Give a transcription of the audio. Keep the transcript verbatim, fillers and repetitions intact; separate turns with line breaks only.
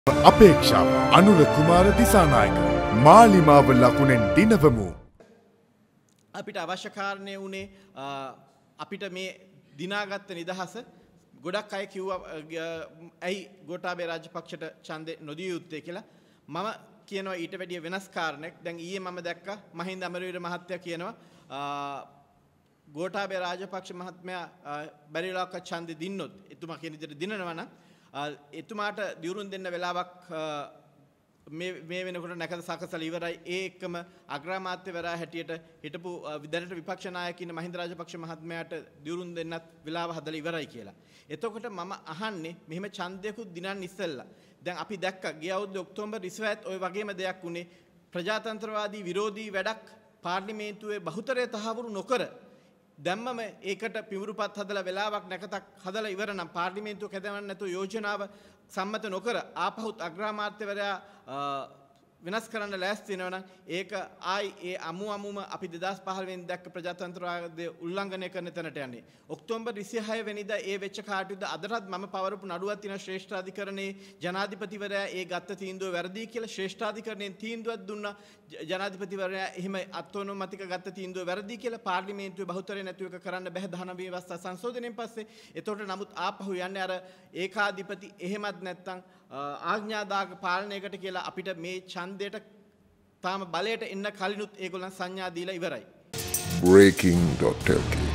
අපේක්ෂාව අනුර කුමාර දිසානායක මාලිමාව ලකුණෙන් දිනවමු.
අපිට අවශ්‍ය කාරණේ උනේ අපිට මේ දිනාගත්ත නිදහස ගොඩක් අය කිව්වා ඇයි ගෝඨාභය රාජපක්ෂට ඡන්දේ නොදිය යුත්තේ කියලා. මම කියනවා ඊට වැඩිය වෙනස් කාරණයක්. දැන් ඊයේ මම දැක්කා මහින්ද අමරවීර මහත්තයා කියනවා ගෝඨාභය රාජපක්ෂ මහත්මයා බැරි වෙලාවක ඡන්දේ දින්නොත් එතුමා කියන විදිහට දිනනවා නම් එතුමාට දියුරුම් දෙන්න වෙලාවක් මේ මේ වෙනකොට නැකත සකසලා ඉවරයි. ඒ එක්කම අග්‍රාමාත්‍යවරයා හැටියට හිටපු විදැනට විපක්ෂ නායකින් මහින්ද රාජපක්ෂ මහත්මයාට දියුරුම් දෙන්නත් වෙලාව හදලා ඉවරයි කියලා. එතකොට මම අහන්නේ මෙහෙම ඡන්දයකුත් දිනන්න ඉස්සෙල්ලා දැන් අපි දැක්කා ගිය අවුරුද්දේ ඔක්තෝබර් ඉස්වැත් ওই වගේම දෙයක් උනේ ප්‍රජාතන්ත්‍රවාදී විරෝධී වැඩක් පාර්ලිමේන්තුවේ බහුතරය තහවුරු නොකර දැම්මම ඒකට පිමුරුපත් හදලා වෙලාවක් නැකතක් හදලා ඉවර නම් පාර්ලිමේන්තුව කැදවන්න නැතුව යෝජනාව සම්මත නොකර ආපහුත් අග්‍රාමාත්‍යවරයා වෙනස් කරන්න ලෑස්ති වෙනවා නම් ඒක ආයි ඒ අමු අමුම අපි දෙදාස් පහළ වෙනි දැක්ක ප්‍රජාතන්ත්‍රවාදය උල්ලංඝනය කරන තැනට යන්නේ. ඔක්තෝබර් විසිහය වෙනිදා ඒ වෙච්ච කාටුද අදටත් මම පවරපු නඩුවක් තියෙන ශ්‍රේෂ්ඨාධිකරණයේ ජනාධිපතිවරයා ඒ ගත්ත තීන්දුව වැරදි කියලා ශ්‍රේෂ්ඨාධිකරණයෙන් තීන්දුවක් දුන්නා. ජනාධිපතිවරයා එහෙම අත්නොමතික ගත්ත තීන්දුව වැරදි කියලා පාර්ලිමේන්තුවේ බහුතරය නැතුව එක කරන්න බැහැ දහනව ව්‍යවස්ථා සංශෝධනයෙන් පස්සේ. එතකොට නමුත් ආපහු යන්නේ අර ඒකාධිපති එහෙමත් නැත්නම් ආඥාදායක පාලනයකට කියලා අපිට මේ ඡන්දයට තාම බලයට එන්න කලිනුත් ඒගොල්ලන් සංඥා දීලා ඉවරයි.
breaking dot l k